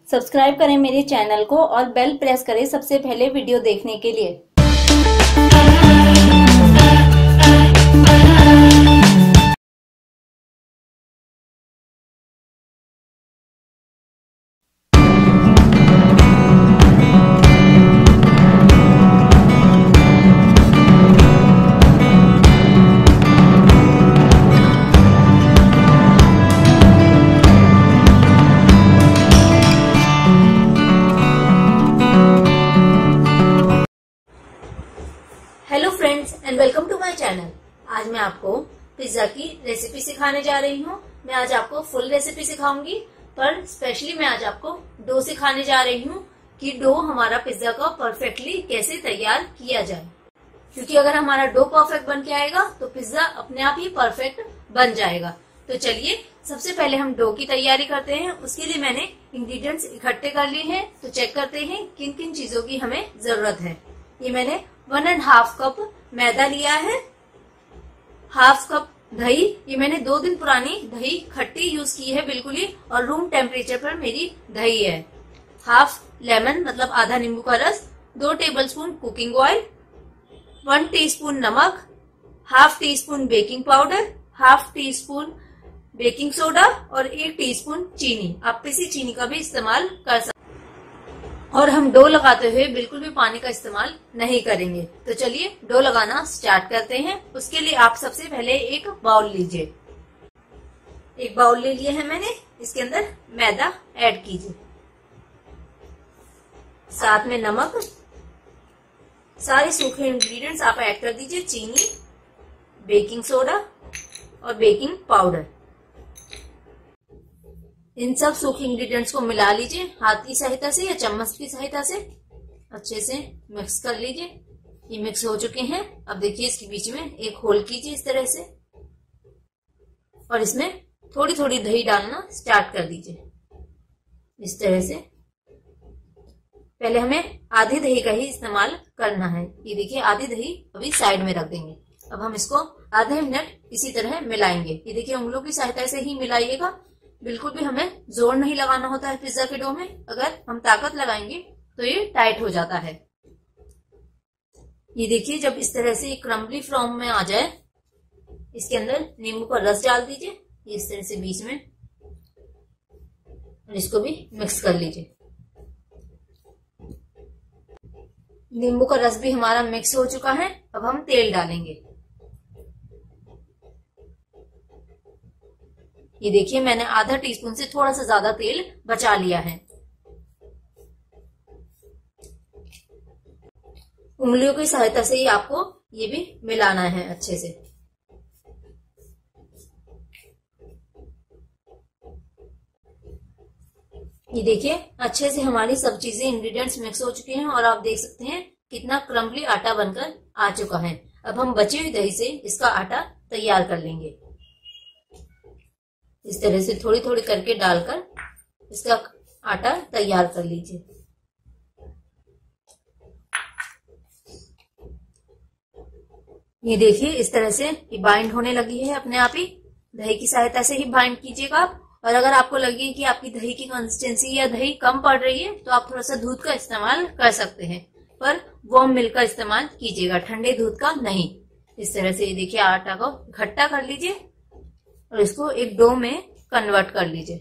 Subscribe करें मेरे channel को और बेल प्रेस करें सबसे पहले वीडियो देखने के लिए। Hello friends and welcome to my channel. आज मैं आपको पिज्जा की रेसिपी सिखाने जा रही हूँ। मैं आज आपको फुल रेसिपी सिखाऊंगी, पर स्पेशली मैं आज आपको डो सिखाने जा रही हूँ कि डो हमारा पिज्जा का परफेक्टली कैसे तैयार किया जाए। क्योंकि अगर हमारा डो परफेक्ट बन के आएगा तो पिज्जा अपने आप ही परफेक्ट बन जाएगा। तो चलिए सबसे पहले हम डो की तैयारी करते हैं। उसके लिए मैंने इंग्रेडिएंट्स इकट्ठे कर लिए हैं, तो चेक करते हैं किन किन चीजों की हमें जरूरत है। ये मैंने 1.5 कप मैदा लिया है, हाफ कप दही, ये मैंने 2 दिन पुरानी दही खट्टी यूज की है बिल्कुल ही, और रूम टेम्परेचर पर मेरी दही है। हाफ लेमन मतलब आधा नींबू का रस, 2 टेबलस्पून कुकिंग ऑयल, 1 टीस्पून नमक, half teaspoon baking powder, half teaspoon baking soda और 1 टीस्पून चीनी। आप किसी चीनी का भी इस्तेमाल कर सकते हैं। और हम डो लगाते हुए बिल्कुल भी पानी का इस्तेमाल नहीं करेंगे। तो चलिए डो लगाना स्टार्ट करते हैं। उसके लिए आप सबसे पहले एक बाउल लीजिए। एक बाउल ले लिया है मैंने, इसके अंदर मैदा ऐड कीजिए, साथ में नमक, सारे सूखे इंग्रेडिएंट्स आप ऐड कर दीजिए, चीनी, बेकिंग सोडा और बेकिंग पाउडर। इन सब सूखे इंग्रेडिएंट्स को मिला लीजिए हाथ की सहायता से या चम्मच की सहायता से, अच्छे से मिक्स कर लीजिए। ये मिक्स हो चुके हैं। अब देखिए इसके बीच में एक होल कीजिए इस तरह से, और इसमें थोड़ी थोड़ी दही डालना स्टार्ट कर दीजिए इस तरह से। पहले हमें आधी दही का ही इस्तेमाल करना है। ये देखिए आधी दही अभी साइड में रख देंगे। अब हम इसको आधे मिनट इसी तरह मिलाएंगे। ये देखिए उंगलियों की सहायता से ही मिलाइएगा, बिल्कुल भी हमें जोर नहीं लगाना होता है पिज्जा के डो में। अगर हम ताकत लगाएंगे तो ये टाइट हो जाता है। ये देखिए जब इस तरह से क्रम्बली फॉर्म में आ जाए, इसके अंदर नींबू का रस डाल दीजिए इस तरह से बीच में, और इसको भी मिक्स कर लीजिए। नींबू का रस भी हमारा मिक्स हो चुका है। अब हम तेल डालेंगे। ये देखिए मैंने आधा टीस्पून से थोड़ा सा ज्यादा तेल बचा लिया है। उंगलियों की सहायता से ही आपको ये भी मिलाना है अच्छे से। ये देखिए अच्छे से हमारी सब चीजें इंग्रेडिएंट्स मिक्स हो चुके हैं, और आप देख सकते हैं कितना क्रम्बली आटा बनकर आ चुका है। अब हम बची हुई दही से इसका आटा तैयार कर लेंगे। इस तरह से थोड़ी थोड़ी करके डालकर इसका आटा तैयार कर लीजिए। ये देखिए इस तरह से ये बाइंड होने लगी है अपने आप ही। दही की सहायता से ही बाइंड कीजिएगा आप। और अगर आपको लगे कि आपकी दही की कंसिस्टेंसी या दही कम पड़ रही है तो आप थोड़ा सा दूध का इस्तेमाल कर सकते हैं, पर वार्म मिल्क का इस्तेमाल कीजिएगा, ठंडे दूध का नहीं। इस तरह से ये देखिए आटा को इकट्ठा कर लीजिए और इसको एक डो में कन्वर्ट कर लीजिए।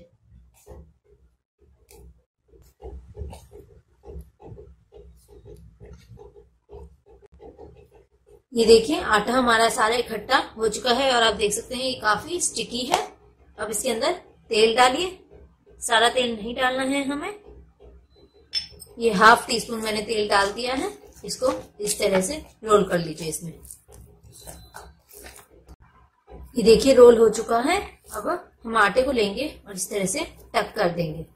ये देखिए आटा हमारा सारा इकट्ठा हो चुका है, और आप देख सकते हैं ये काफी स्टिकी है। अब इसके अंदर तेल डालिए। सारा तेल नहीं डालना है हमें, ये हाफ टी स्पून मैंने तेल डाल दिया है। इसको इस तरह से रोल कर लीजिए इसमें। ये देखिए रोल हो चुका है। अब हम आटे को लेंगे और इस तरह से टक कर देंगे।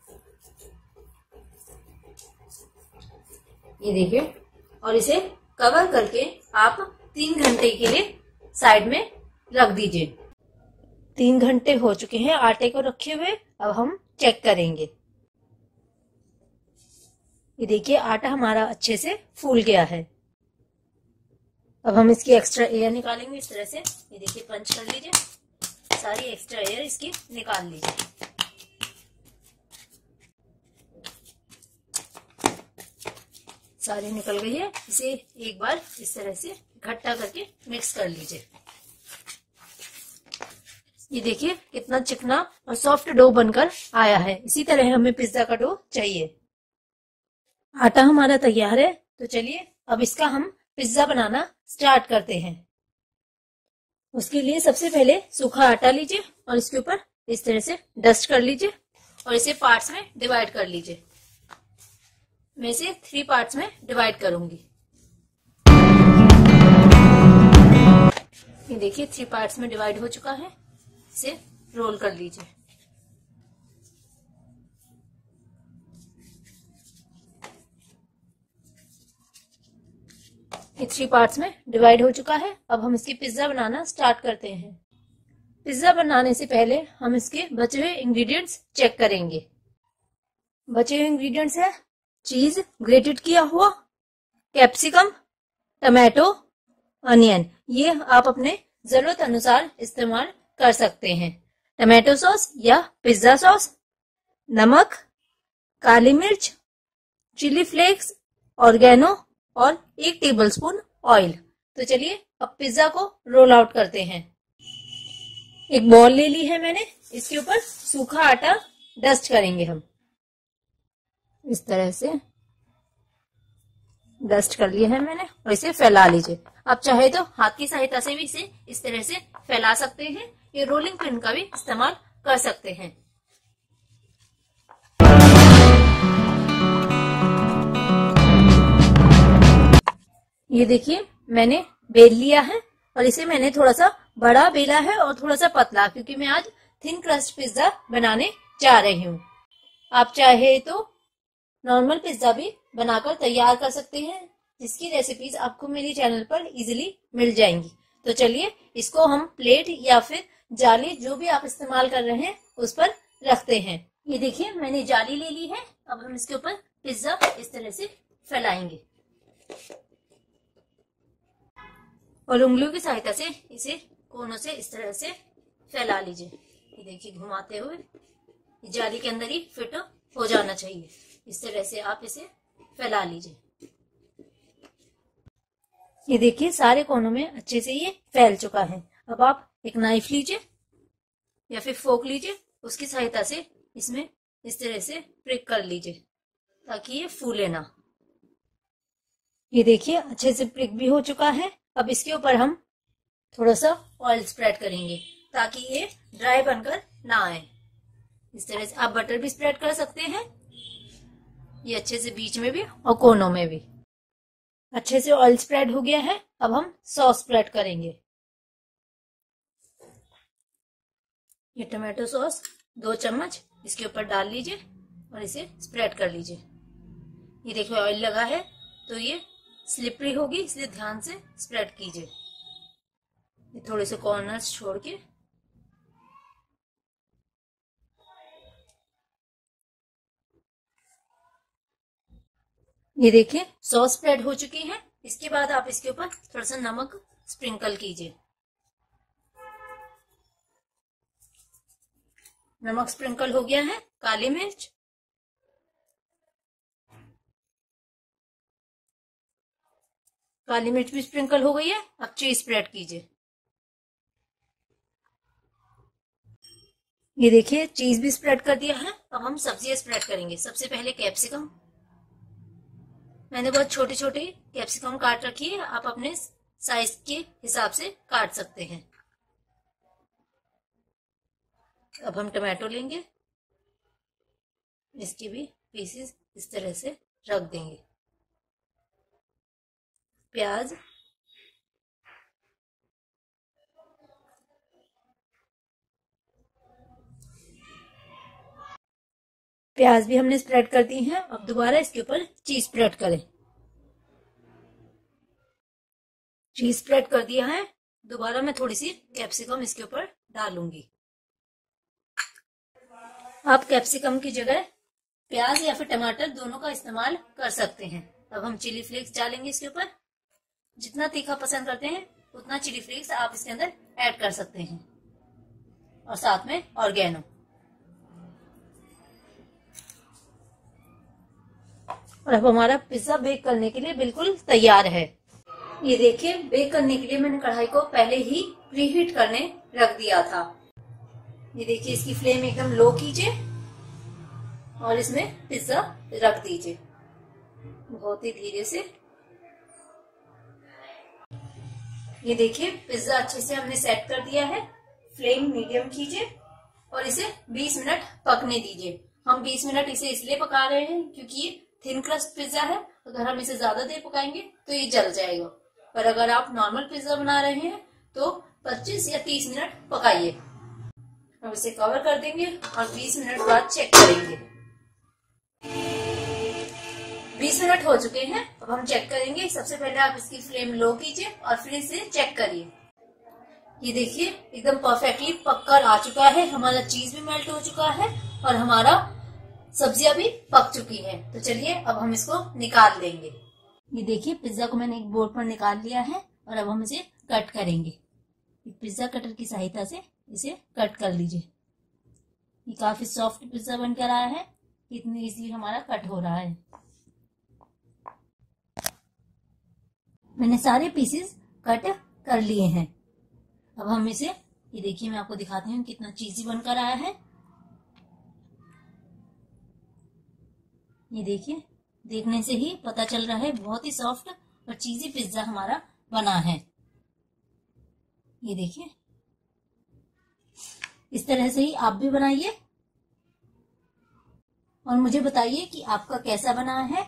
ये देखिए, और इसे कवर करके आप 3 घंटे के लिए साइड में रख दीजिए। 3 घंटे हो चुके हैं आटे को रखे हुए। अब हम चेक करेंगे। ये देखिए आटा हमारा अच्छे से फूल गया है। अब हम इसकी एक्स्ट्रा एयर निकालेंगे इस तरह से। ये देखिए पंच कर लीजिए, सारी एक्स्ट्रा एयर इसकी निकाल लीजिए। सारी निकल गई है। इसे एक बार इस तरह से इकट्ठा करके मिक्स कर लीजिए। ये देखिए कितना चिकना और सॉफ्ट डो बनकर आया है। इसी तरह हमें पिज्जा का डो चाहिए। आटा हमारा तैयार है, तो चलिए अब इसका हम पिज्जा बनाना स्टार्ट करते हैं। उसके लिए सबसे पहले सूखा आटा लीजिए और इसके ऊपर इस तरह से डस्ट कर लीजिए और इसे पार्ट्स में डिवाइड कर लीजिए। मैं इसे 3 पार्ट्स में डिवाइड करूंगी। ये देखिए 3 पार्ट्स में डिवाइड हो चुका है। इसे रोल कर लीजिए। ये 3 पार्ट्स में डिवाइड हो चुका है। अब हम इसकी पिज्जा बनाना स्टार्ट करते हैं। पिज्जा बनाने से पहले हम इसके बचे हुए इंग्रेडिएंट्स चेक करेंगे। बचे हुए इंग्रेडिएंट्स है चीज ग्रेटेड किया हुआ, कैप्सिकम, टमाटो, अनियन। ये आप अपने जरूरत अनुसार इस्तेमाल कर सकते हैं। टमाटो सॉस या पिज्जा सॉस, नमक, काली मिर्च, चिली फ्लेक्स, ऑर्गेनो और 1 टेबलस्पून ऑयल। तो चलिए अब पिज्जा को रोल आउट करते हैं। एक बॉल ले ली है मैंने, इसके ऊपर सूखा आटा डस्ट करेंगे हम। इस तरह से डस्ट कर लिया है मैंने और इसे फैला लीजिए। आप चाहे तो हाथ की सहायता से भी इसे इस तरह से फैला सकते हैं। ये रोलिंग पिन का भी इस्तेमाल कर सकते हैं। ये देखिए मैंने बेल लिया है और इसे मैंने थोड़ा सा बड़ा बेला है और थोड़ा सा पतला, क्योंकि मैं आज थिन क्रस्ट पिज्जा बनाने जा रही हूँ। आप चाहे तो नॉर्मल पिज्जा भी बनाकर तैयार कर सकते हैं, जिसकी रेसिपीज आपको मेरे चैनल पर इजीली मिल जाएंगी। तो चलिए इसको हम प्लेट या फिर जाली, जो भी आप इस्तेमाल कर रहे हैं, उस पर रखते हैं। ये देखिए मैंने जाली ले ली है। अब हम इसके ऊपर पिज्जा इस तरह से फैलाएंगे और उंगलियों की सहायता से इसे कोनों से इस तरह से फैला लीजिए। ये देखिए घुमाते हुए जाली के अंदर ही फिट हो जाना चाहिए। इस तरह से आप इसे फैला लीजिए। ये देखिए सारे कोनों में अच्छे से ये फैल चुका है। अब आप एक नाइफ लीजिए या फिर फोक लीजिए, उसकी सहायता से इसमें इस तरह से प्रिक कर लीजिए ताकि ये फूले ना। ये देखिए अच्छे से प्रिक भी हो चुका है। अब इसके ऊपर हम थोड़ा सा ऑयल स्प्रेड करेंगे ताकि ये ड्राई बनकर ना आए। इस तरह से आप बटर भी स्प्रेड कर सकते हैं, ये अच्छे से बीच में भी और कोनों में भी। अच्छे से ऑयल स्प्रेड हो गया है। अब हम सॉस स्प्रेड करेंगे। ये टमाटो सॉस 2 चम्मच इसके ऊपर डाल लीजिए और इसे स्प्रेड कर लीजिए। ये देखिए ऑयल लगा है तो ये स्लिपरी होगी, इसलिए ध्यान से स्प्रेड कीजिए। ये थोड़े से कॉर्नर्स छोड़ के ये देखिए सॉस स्प्रेड हो चुकी है। इसके बाद आप इसके ऊपर थोड़ा सा नमक स्प्रिंकल कीजिए। नमक स्प्रिंकल हो गया है। काली मिर्च, काली मिर्च भी स्प्रिंकल हो गई है। अब चीज स्प्रेड कीजिए। ये देखिए चीज भी स्प्रेड कर दिया है। अब हम सब्जियां स्प्रेड करेंगे। सबसे पहले कैप्सिकम, मैंने बहुत छोटी छोटी कैप्सिकम काट रखी है, आप अपने साइज के हिसाब से काट सकते हैं। अब हम टमाटो लेंगे, इसके भी पीसेस इस तरह से रख देंगे। प्याज, प्याज भी हमने स्प्रेड कर दी है। अब दोबारा इसके ऊपर चीज स्प्रेड करें। चीज स्प्रेड कर दिया है। दोबारा मैं थोड़ी सी कैप्सिकम इसके ऊपर डालूंगी। आप कैप्सिकम की जगह प्याज या फिर टमाटर दोनों का इस्तेमाल कर सकते हैं। अब हम चिली फ्लेक्स डालेंगे इसके ऊपर। जितना तीखा पसंद करते हैं उतना चिली फ्लेक्स आप इसके अंदर ऐड कर सकते हैं, और साथ में ऑर्गेनो। और अब हमारा पिज्जा बेक करने के लिए बिल्कुल तैयार है। ये देखिए, बेक करने के लिए मैंने कढ़ाई को पहले ही प्रीहीट करने रख दिया था। ये देखिए, इसकी फ्लेम एकदम लो कीजिए और इसमें पिज्जा रख दीजिए बहुत ही धीरे से। ये देखिए, पिज्जा अच्छे से हमने सेट कर दिया है। फ्लेम मीडियम कीजिए और इसे 20 मिनट पकने दीजिए। हम 20 मिनट इसे इसलिए पका रहे हैं क्योंकि ये थिन क्रस्ट पिज्जा है। अगर हम इसे ज्यादा देर पकाएंगे तो ये जल जाएगा, पर अगर आप नॉर्मल पिज्जा बना रहे हैं तो 25 या 30 मिनट पकाइए। अब इसे कवर कर देंगे और 20 मिनट बाद चेक करेंगे। 20 मिनट हो चुके हैं। अब हम चेक करेंगे। सबसे पहले आप इसकी फ्लेम लो कीजिए और फिर इसे चेक करिए। ये देखिए, एकदम परफेक्टली पककर आ चुका है। हमारा चीज भी मेल्ट हो चुका है और हमारा सब्जियां भी पक चुकी है। तो चलिए अब हम इसको निकाल लेंगे। ये देखिए, पिज्जा को मैंने एक बोर्ड पर निकाल लिया है और अब हम इसे कट करेंगे। पिज्जा कटर की सहायता से इसे कट कर लीजिए। ये काफी सॉफ्ट पिज्जा बनकर आया है। इतनी इजीली हमारा कट हो रहा है। मैंने सारे पीसेस कट कर लिए हैं। अब हम इसे, ये देखिए, मैं आपको दिखाती हूँ कितना चीजी बनकर आया है। ये देखिए, देखने से ही पता चल रहा है बहुत ही सॉफ्ट और चीजी पिज्जा हमारा बना है। ये देखिए, इस तरह से ही आप भी बनाइए और मुझे बताइए कि आपका कैसा बना है।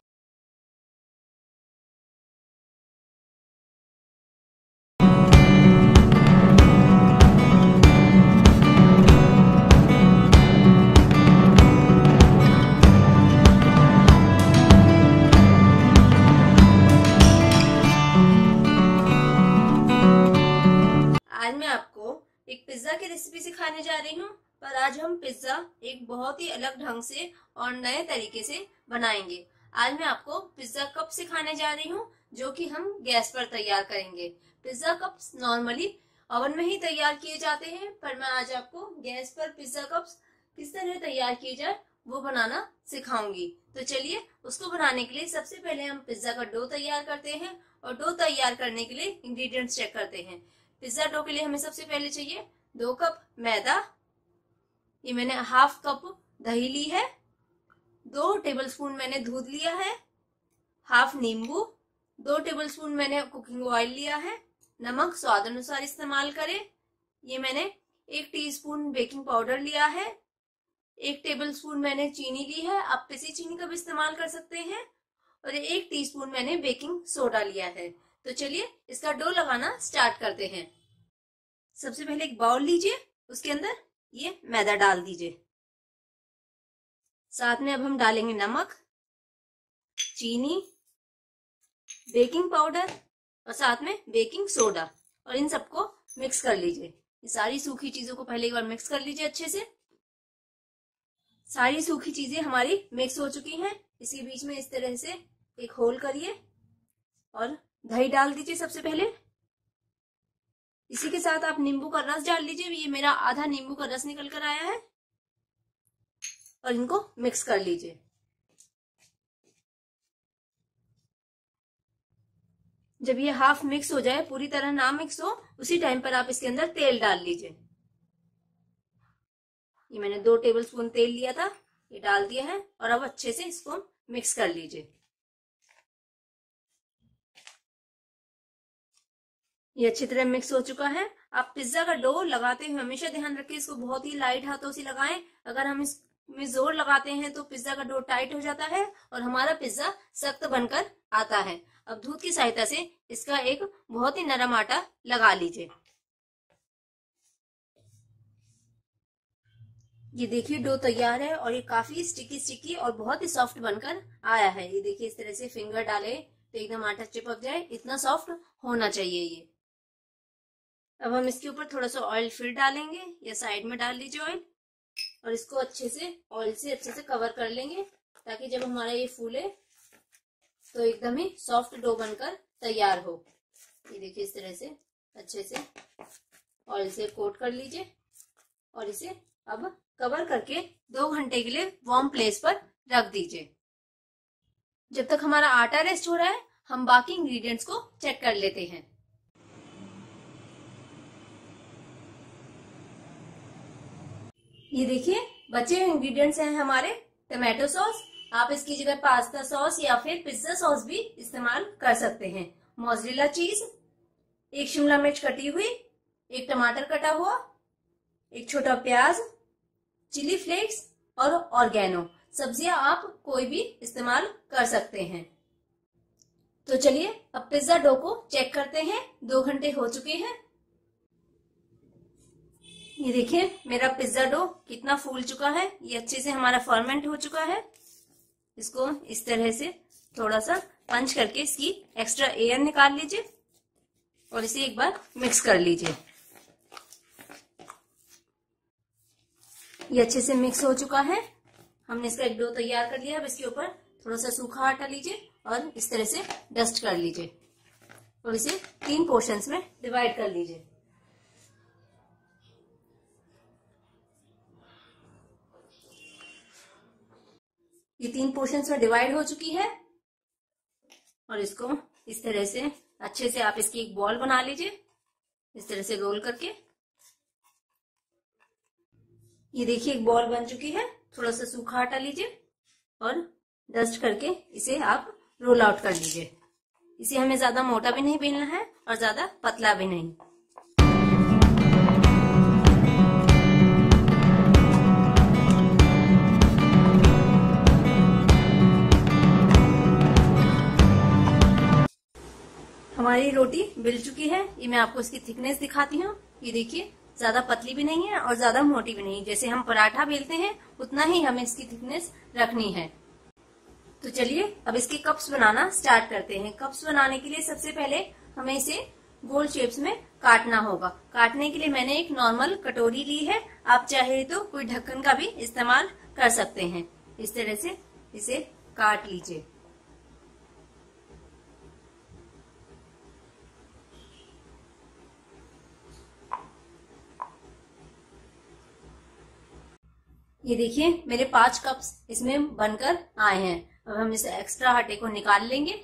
आज मैं आपको एक पिज्जा की रेसिपी सिखाने जा रही हूँ, पर आज हम पिज्जा एक बहुत ही अलग ढंग से और नए तरीके से बनाएंगे। आज मैं आपको पिज्जा कप सिखाने जा रही हूँ जो कि हम गैस पर तैयार करेंगे। पिज्जा कप्स नॉर्मली ओवन में ही तैयार किए जाते हैं, पर मैं आज आपको गैस पर पिज्जा कप्स किस तरह तैयार किए जाए वो बनाना सिखाऊंगी। तो चलिए, उसको बनाने के लिए सबसे पहले हम पिज्जा का डो तैयार करते हैं और डो तैयार करने के लिए इंग्रेडिएंट्स चेक करते हैं। पिज्जा डो के लिए हमें सबसे पहले चाहिए 2 कप मैदा। ये मैंने हाफ कप दही ली है। 2 टेबलस्पून मैंने दूध लिया है। हाफ नींबू। 2 टेबलस्पून मैंने कुकिंग ऑयल लिया है। नमक स्वाद अनुसार इस्तेमाल करें। ये मैंने 1 टीस्पून बेकिंग पाउडर लिया है। 1 टेबलस्पून मैंने चीनी ली है। आप पिसी चीनी का भी इस्तेमाल कर सकते हैं। और 1 टीस्पून मैंने बेकिंग सोडा लिया है। तो चलिए इसका डो लगाना स्टार्ट करते हैं। सबसे पहले एक बाउल लीजिए, उसके अंदर ये मैदा डाल दीजिए। साथ में अब हम डालेंगे नमक, चीनी, बेकिंग पाउडर और साथ में बेकिंग सोडा, और इन सबको मिक्स कर लीजिए। ये सारी सूखी चीजों को पहले एक बार मिक्स कर लीजिए अच्छे से। सारी सूखी चीजें हमारी मिक्स हो चुकी हैं। इसी बीच में इस तरह से एक होल करिए और दही डाल दीजिए सबसे पहले। इसी के साथ आप नींबू का रस डाल लीजिए। ये मेरा आधा नींबू का रस निकल कर आया है। और इनको मिक्स कर लीजिए। जब ये हाफ मिक्स हो जाए, पूरी तरह ना मिक्स हो, उसी टाइम पर आप इसके अंदर तेल डाल लीजिए। ये मैंने 2 टेबलस्पून तेल लिया था, ये डाल दिया है और अब अच्छे से इसको मिक्स कर लीजिए। ये अच्छी तरह मिक्स हो चुका है। आप पिज्जा का डो लगाते हुए हमेशा ध्यान रखें, इसको बहुत ही लाइट हाथों से लगाएं। अगर हम इसमें जोर लगाते हैं तो पिज्जा का डो टाइट हो जाता है और हमारा पिज्जा सख्त बनकर आता है। अब दूध की सहायता से इसका एक बहुत ही नरम आटा लगा लीजिए। ये देखिए, डो तैयार है और ये काफी स्टिकी स्टिकी और बहुत ही सॉफ्ट बनकर आया है। ये देखिए, इस तरह से फिंगर डाले तो एकदम आटा चिपक जाए, इतना सॉफ्ट होना चाहिए ये। अब हम इसके ऊपर थोड़ा सा ऑयल फिर डालेंगे, या साइड में डाल लीजिए ऑयल, और इसको अच्छे से ऑयल से अच्छे से कवर कर लेंगे ताकि जब हमारा ये फूले तो एकदम ही सॉफ्ट डो बनकर तैयार हो। ये देखिए, इस तरह से अच्छे से ऑयल से कोट कर लीजिए और इसे अब कवर करके 2 घंटे के लिए वार्म प्लेस पर रख दीजिए। जब तक हमारा आटा रेस्ट हो रहा है हम बाकी इंग्रेडिएंट्स को चेक कर लेते हैं। ये देखिए बचे हुए इंग्रेडिएंट्स हैं हमारे टमाटो सॉस। आप इसकी जगह पास्ता सॉस या फिर पिज्जा सॉस भी इस्तेमाल कर सकते हैं। मोज़रेला चीज, एक शिमला मिर्च कटी हुई, एक टमाटर कटा हुआ, एक छोटा प्याज, चिली फ्लेक्स और ऑर्गेनो। सब्जियां आप कोई भी इस्तेमाल कर सकते हैं। तो चलिए अब पिज्जा डो को चेक करते हैं। 2 घंटे हो चुके हैं। ये देखिए मेरा पिज्जा डो कितना फूल चुका है। ये अच्छे से हमारा फर्मेंट हो चुका है। इसको इस तरह से थोड़ा सा पंच करके इसकी एक्स्ट्रा एयर निकाल लीजिए और इसे एक बार मिक्स कर लीजिए। ये अच्छे से मिक्स हो चुका है। हमने इसका एक डो तैयार कर लिया। अब इसके ऊपर थोड़ा सा सूखा आटा लीजिए और इस तरह से डस्ट कर लीजिए और इसे 3 पोर्शंस में डिवाइड कर लीजिए। ये 3 पोर्शंस में डिवाइड हो चुकी है और इसको इस तरह से अच्छे से आप इसकी एक बॉल बना लीजिए, इस तरह से रोल करके। ये देखिए एक बॉल बन चुकी है। थोड़ा सा सूखा आटा लीजिए और डस्ट करके इसे आप रोल आउट कर लीजिए। इसे हमें ज्यादा मोटा भी नहीं बेलना है और ज्यादा पतला भी नहीं। हमारी रोटी बिल चुकी है। ये मैं आपको इसकी थिकनेस दिखाती हूँ। ये देखिए ज्यादा पतली भी नहीं है और ज्यादा मोटी भी नहीं। जैसे हम पराठा बेलते हैं उतना ही हमें इसकी थिकनेस रखनी है। तो चलिए अब इसके कप्स बनाना स्टार्ट करते हैं। कप्स बनाने के लिए सबसे पहले हमें इसे गोल शेप्स में काटना होगा। काटने के लिए मैंने एक नॉर्मल कटोरी ली है। आप चाहे तो कोई ढक्कन का भी इस्तेमाल कर सकते हैं। इस तरह से इसे काट लीजिए। ये देखिए मेरे 5 कप्स इसमें बनकर आए हैं। अब हम इस एक्स्ट्रा आटे को निकाल लेंगे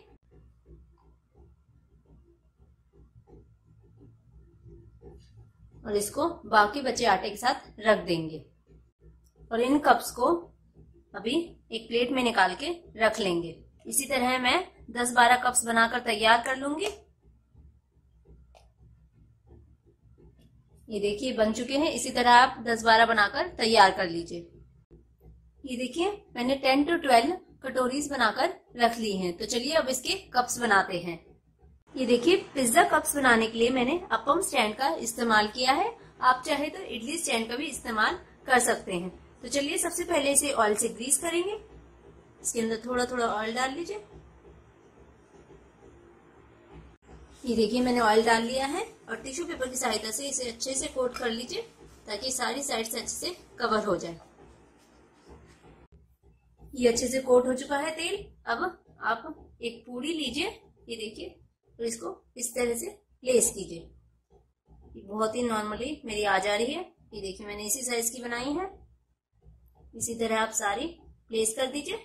और इसको बाकी बचे आटे के साथ रख देंगे और इन कप्स को अभी एक प्लेट में निकाल के रख लेंगे। इसी तरह मैं 10-12 कप्स बनाकर तैयार कर लूंगी। ये देखिए बन चुके हैं। इसी तरह आप 10-12 बनाकर तैयार कर लीजिए। ये देखिए मैंने 10 to 12 कटोरीज बनाकर रख ली हैं। तो चलिए अब इसके कप्स बनाते हैं। ये देखिए पिज्जा कप्स बनाने के लिए मैंने अपम स्टैंड का इस्तेमाल किया है। आप चाहे तो इडली स्टैंड का भी इस्तेमाल कर सकते हैं। तो चलिए सबसे पहले इसे ऑयल से ग्रीस करेंगे। इसके अंदर थोड़ा थोड़ा ऑयल डाल लीजिए। ये देखिए मैंने ऑयल डाल लिया है और टिश्यू पेपर की सहायता से इसे अच्छे से कोट कर लीजिए ताकि सारी साइड से अच्छे से कवर हो जाए। ये अच्छे से कोट हो चुका है तेल। अब आप एक पूरी लीजिए। ये देखिए और इसको इस तरह से प्लेस कीजिए। ये बहुत ही नॉर्मली मेरी आ जा रही है। ये देखिए मैंने इसी साइज की बनाई है। इसी तरह आप सारी प्लेस कर दीजिए।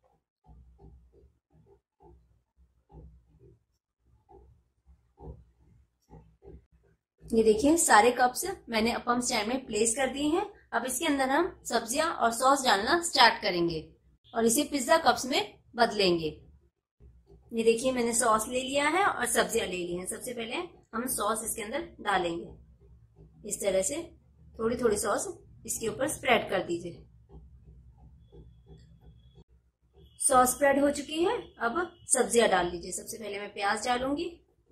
ये देखिए सारे कप्स मैंने अपम स्टैंड में प्लेस कर दिए हैं। अब इसके अंदर हम सब्जियां और सॉस डालना स्टार्ट करेंगे और इसे पिज्जा कप्स में बदलेंगे। ये देखिए मैंने सॉस ले लिया है और सब्जियां ले ली हैं। सबसे पहले हम सॉस इसके अंदर डालेंगे। इस तरह से थोड़ी थोड़ी सॉस इसके ऊपर स्प्रेड कर दीजिए। सॉस स्प्रेड हो चुकी है। अब सब्जियां डाल लीजिए। सबसे पहले मैं प्याज डालूंगी।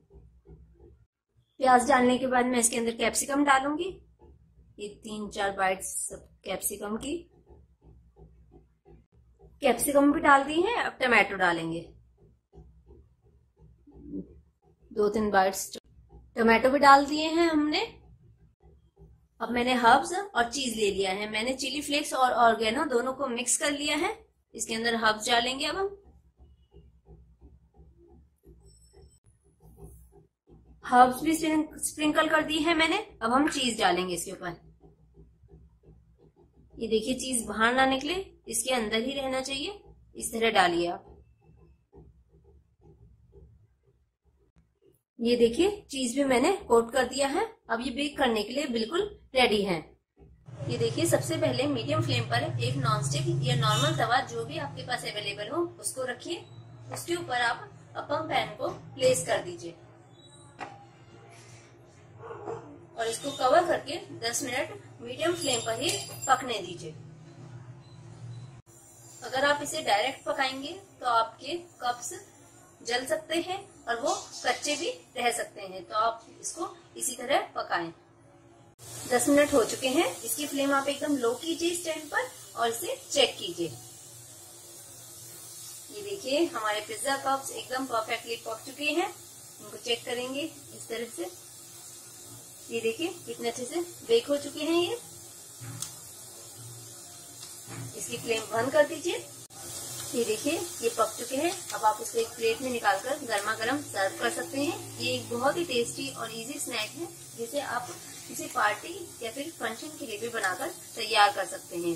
प्याज डालने के बाद मैं इसके अंदर कैप्सिकम डालूंगी। ये 3-4 बाइट्स कैप्सिकम की। कैप्सिकम भी डाल दी है। अब टमाटो डालेंगे। 2-3 बाइट्स टमाटो भी डाल दिए हैं हमने। अब मैंने हर्ब्स और चीज ले लिया है। मैंने चिली फ्लेक्स और ऑर्गेनो दोनों को मिक्स कर लिया है। इसके अंदर हर्ब्स डालेंगे। अब हम हर्ब्स भी स्प्रिंकल कर दी है मैंने। अब हम चीज डालेंगे इसके ऊपर। ये देखिए चीज बाहर ना निकले, इसके अंदर ही रहना चाहिए। इस तरह डालिए आप। ये देखिए चीज भी मैंने कोट कर दिया है। अब ये बेक करने के लिए बिल्कुल रेडी है। ये देखिए सबसे पहले मीडियम फ्लेम पर एक नॉनस्टिक या नॉर्मल तवा जो भी आपके पास अवेलेबल हो उसको रखिए। उसके ऊपर आप अपम पैन को प्लेस कर दीजिए और इसको कवर करके 10 मिनट मीडियम फ्लेम पर ही पकने दीजिए। अगर आप इसे डायरेक्ट पकाएंगे तो आपके कप्स जल सकते हैं और वो कच्चे भी रह सकते हैं, तो आप इसको इसी तरह पकाएं। 10 मिनट हो चुके हैं। इसकी फ्लेम आप एकदम लो कीजिए स्टैंड पर और इसे चेक कीजिए। ये देखिए हमारे पिज्जा कप्स एकदम परफेक्टली पक चुके हैं। इनको चेक करेंगे इस तरह से। ये देखिए कितने अच्छे से बेक हो चुके हैं ये। इसकी फ्लेम बंद कर दीजिए। ये देखिए ये पक चुके हैं। अब आप इसको एक प्लेट में निकालकर गर्मा गर्म सर्व कर सकते हैं। ये एक बहुत ही टेस्टी और इजी स्नैक है जिसे आप किसी पार्टी या फिर फंक्शन के लिए भी बनाकर तैयार कर सकते हैं।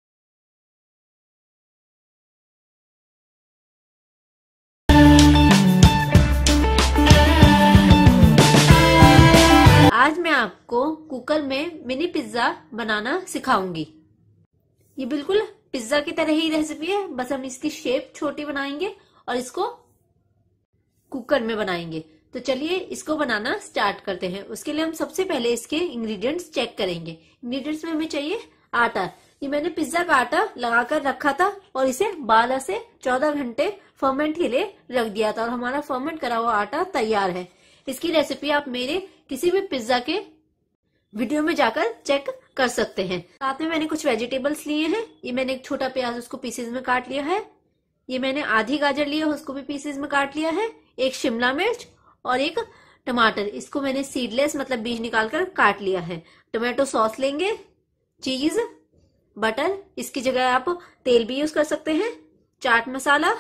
आज मैं आपको कुकर में मिनी पिज्जा बनाना सिखाऊंगी। ये बिल्कुल पिज्जा की तरह ही रेसिपी है, बस हम इसकी शेप छोटी बनाएंगे और इसको कुकर में बनाएंगे। तो चलिए इसको बनाना स्टार्ट करते हैं। उसके लिए हम सबसे पहले इसके इंग्रेडिएंट्स चेक करेंगे। इंग्रेडिएंट्स में हमें चाहिए आटा। ये मैंने पिज्जा का आटा लगाकर रखा था और इसे 12 से 14 घंटे फर्मेंट के लिए रख दिया था और हमारा फर्मेंट करा हुआ आटा तैयार है। इसकी रेसिपी आप मेरे किसी भी पिज्जा के वीडियो में जाकर चेक कर सकते हैं। साथ में मैंने कुछ वेजिटेबल्स लिए हैं। ये मैंने एक छोटा प्याज उसको पीसेज में काट लिया है। ये मैंने आधी गाजर लिया है, उसको भी पीसेज में काट लिया है। एक शिमला मिर्च और एक टमाटर, इसको मैंने सीडलेस मतलब बीज निकालकर काट लिया है। टोमेटो सॉस लेंगे, चीज, बटर, इसकी जगह आप तेल भी यूज कर सकते हैं, चाट मसाला,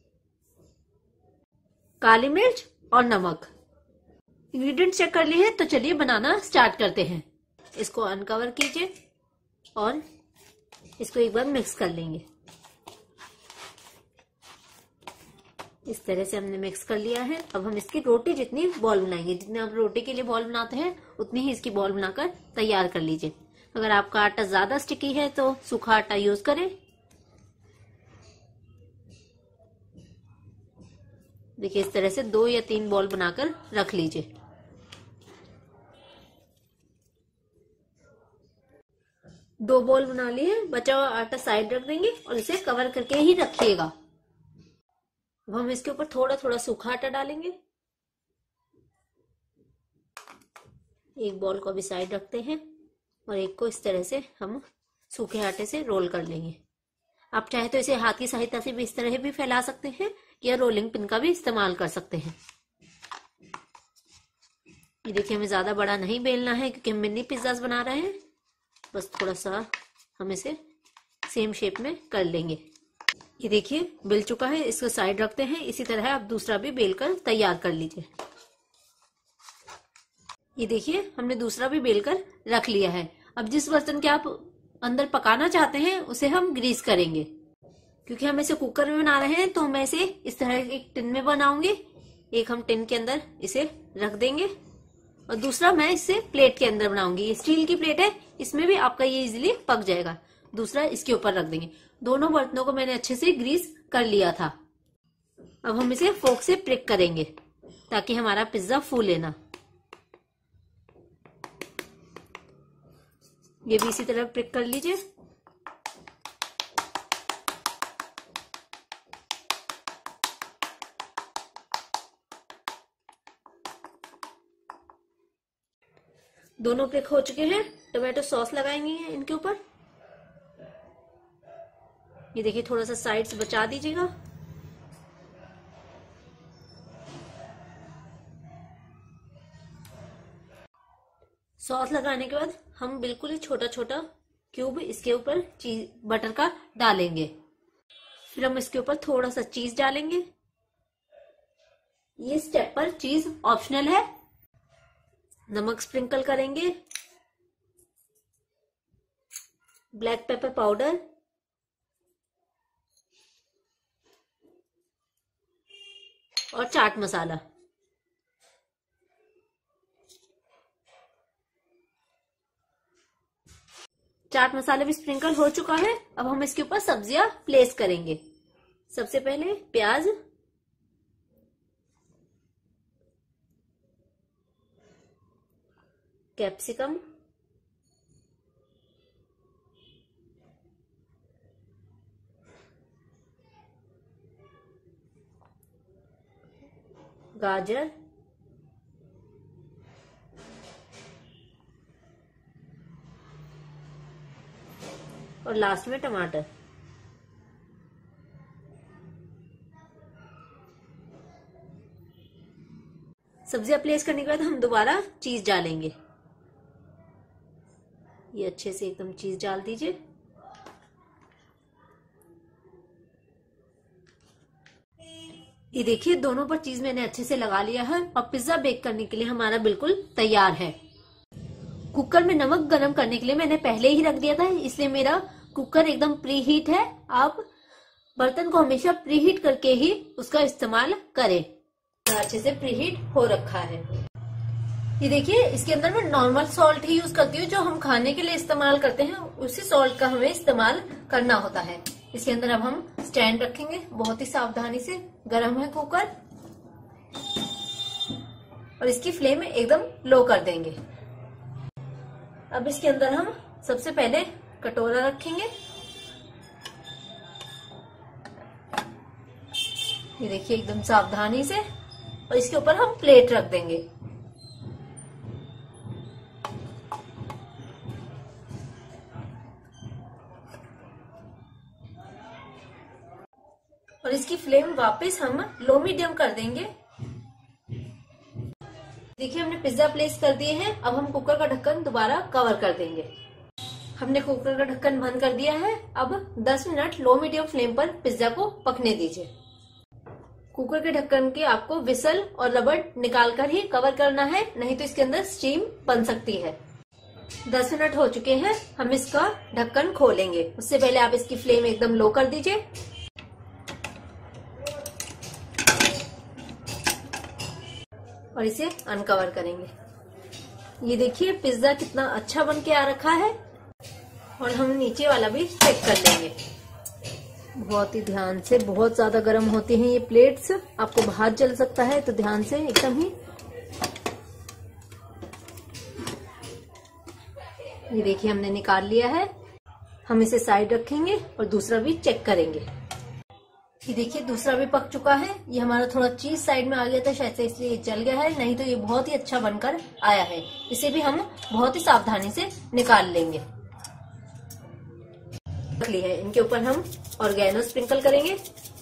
काली मिर्च और नमक। इंग्रेडिएंट्स चेक कर लिए हैं तो चलिए बनाना स्टार्ट करते हैं। इसको अनकवर कीजिए और इसको एक बार मिक्स कर लेंगे। इस तरह से हमने मिक्स कर लिया है। अब हम इसकी रोटी जितनी बॉल बनाएंगे, जितने आप रोटी के लिए बॉल बनाते हैं उतनी ही इसकी बॉल बनाकर तैयार कर लीजिए। अगर आपका आटा ज्यादा स्टिकी है तो सूखा आटा यूज करें। देखिए इस तरह से 2 या 3 बॉल बनाकर रख लीजिए। दो बॉल बना लिए, बचा हुआ आटा साइड रख देंगे और इसे कवर करके ही रखिएगा। अब हम इसके ऊपर थोड़ा थोड़ा सूखा आटा डालेंगे। एक बॉल को भी साइड रखते हैं और एक को इस तरह से हम सूखे आटे से रोल कर लेंगे। आप चाहे तो इसे हाथ की सहायता से भी इस तरह भी फैला सकते हैं या रोलिंग पिन का भी इस्तेमाल कर सकते हैं। ये देखिए हमें ज्यादा बड़ा नहीं बेलना है क्योंकि हम मिनी पिज्जास बना रहे हैं। बस थोड़ा सा हम इसे सेम शेप में कर लेंगे। ये देखिए बेल चुका है, इसको साइड रखते हैं। इसी तरह आप दूसरा भी बेल कर तैयार कर लीजिए। ये देखिए हमने दूसरा भी बेल कर रख लिया है। अब जिस बर्तन के आप अंदर पकाना चाहते हैं उसे हम ग्रीस करेंगे। क्योंकि हम इसे कुकर में बना रहे हैं तो मैं इसे इस तरह एक टिन में बनाऊंगी। एक हम टिन के अंदर इसे रख देंगे और दूसरा मैं इसे प्लेट के अंदर बनाऊंगी। ये स्टील की प्लेट है, इसमें भी आपका ये इजीली पक जाएगा। दूसरा इसके ऊपर रख देंगे। दोनों बर्तनों को मैंने अच्छे से ग्रीस कर लिया था। अब हम इसे फोर्क से प्रिक करेंगे ताकि हमारा पिज्जा फूले ना। ये भी इसी तरह प्रिक कर लीजिए। दोनों प्रिक हो चुके हैं। टोमेटो सॉस लगाएंगे इनके ऊपर। ये देखिए थोड़ा सा साइड से बचा दीजिएगा। सॉस लगाने के बाद हम बिल्कुल ही छोटा छोटा क्यूब इसके ऊपर चीज बटर का डालेंगे। फिर हम इसके ऊपर थोड़ा सा चीज डालेंगे। ये स्टेप पर चीज ऑप्शनल है। नमक स्प्रिंकल करेंगे, ब्लैक पेपर पाउडर, और चाट मसाला। चाट मसाला भी स्प्रिंकल हो चुका है। अब हम इसके ऊपर सब्जियां प्लेस करेंगे। सबसे पहले प्याज, कैप्सिकम, गाजर, और लास्ट में टमाटर। सब्जियां प्लेस करने के बाद हम दोबारा चीज डालेंगे। ये अच्छे से एकदम चीज डाल दीजिए। ये देखिए दोनों पर चीज मैंने अच्छे से लगा लिया है और पिज्जा बेक करने के लिए हमारा बिल्कुल तैयार है। कुकर में नमक गरम करने के लिए मैंने पहले ही रख दिया था, इसलिए मेरा कुकर एकदम प्री हीट है। आप बर्तन को हमेशा प्री हीट करके ही उसका इस्तेमाल करें। अच्छे से प्री हीट हो रखा है। ये देखिए इसके अंदर मैं नॉर्मल सॉल्ट ही यूज करती हूँ, जो हम खाने के लिए इस्तेमाल करते हैं उसी सॉल्ट का हमें इस्तेमाल करना होता है। इसके अंदर अब हम स्टैंड रखेंगे। बहुत ही सावधानी से गर्म है कुकर, और इसकी फ्लेम एकदम लो कर देंगे। अब इसके अंदर हम सबसे पहले कटोरा रखेंगे। ये देखिए एकदम सावधानी से, और इसके ऊपर हम प्लेट रख देंगे। और इसकी फ्लेम वापस हम लो मीडियम कर देंगे। देखिए हमने पिज्जा प्लेस कर दिए हैं। अब हम कुकर का ढक्कन दोबारा कवर कर देंगे। हमने कुकर का ढक्कन बंद कर दिया है। अब 10 मिनट लो मीडियम फ्लेम पर पिज्जा को पकने दीजिए। कुकर के ढक्कन के आपको विसल और रबर निकाल कर ही कवर करना है, नहीं तो इसके अंदर स्टीम बन सकती है। 10 मिनट हो चुके हैं। हम इसका ढक्कन खोलेंगे। उससे पहले आप इसकी फ्लेम एकदम लो कर दीजिए। और इसे अनकवर करेंगे। ये देखिए पिज्जा कितना अच्छा बन के आ रखा है। और हम नीचे वाला भी चेक कर लेंगे। बहुत ही ध्यान से, बहुत ज्यादा गर्म होती हैं ये प्लेट्स, आपको हाथ जल सकता है, तो ध्यान से एकदम ही। ये देखिए हमने निकाल लिया है। हम इसे साइड रखेंगे और दूसरा भी चेक करेंगे। ये देखिए दूसरा भी पक चुका है। ये हमारा थोड़ा चीज साइड में आ गया था शायद से, इसलिए जल गया है, नहीं तो ये बहुत ही अच्छा बनकर आया है। इसे भी हम बहुत ही सावधानी से निकाल लेंगे। रख ली है। इनके ऊपर हम ऑर्गेनो स्प्रिंकल करेंगे।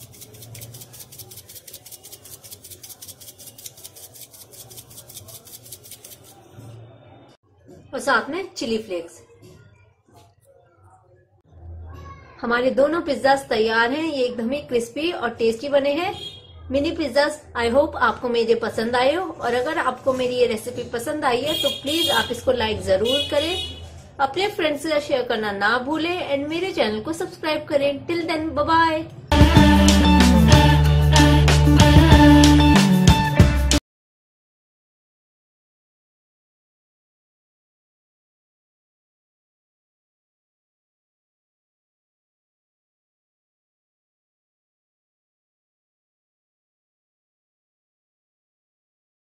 और साथ में चिली फ्लेक्स। हमारे दोनों पिज्जास तैयार हैं। ये एकदम ही क्रिस्पी और टेस्टी बने हैं मिनी पिज्जास। आई होप आपको मेरे पसंद आए हो, और अगर आपको मेरी ये रेसिपी पसंद आई है तो प्लीज आप इसको लाइक जरूर करें, अपने फ्रेंड्स से शेयर करना ना भूलें, एंड मेरे चैनल को सब्सक्राइब करें। Till then bye bye.